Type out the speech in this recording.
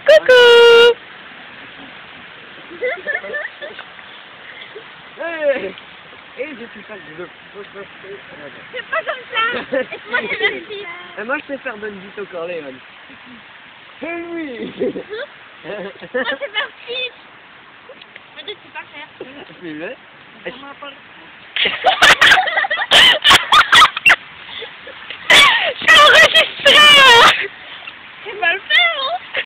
Coucou. Et je suis pas de C'est pas comme ça. Et moi, c'est merci. Et moi, je sais faire bonne bite au corps, Léon. Et oui. Moi, c'est merci. Mais tu sais pas faire. Fais-le. On m'a pas le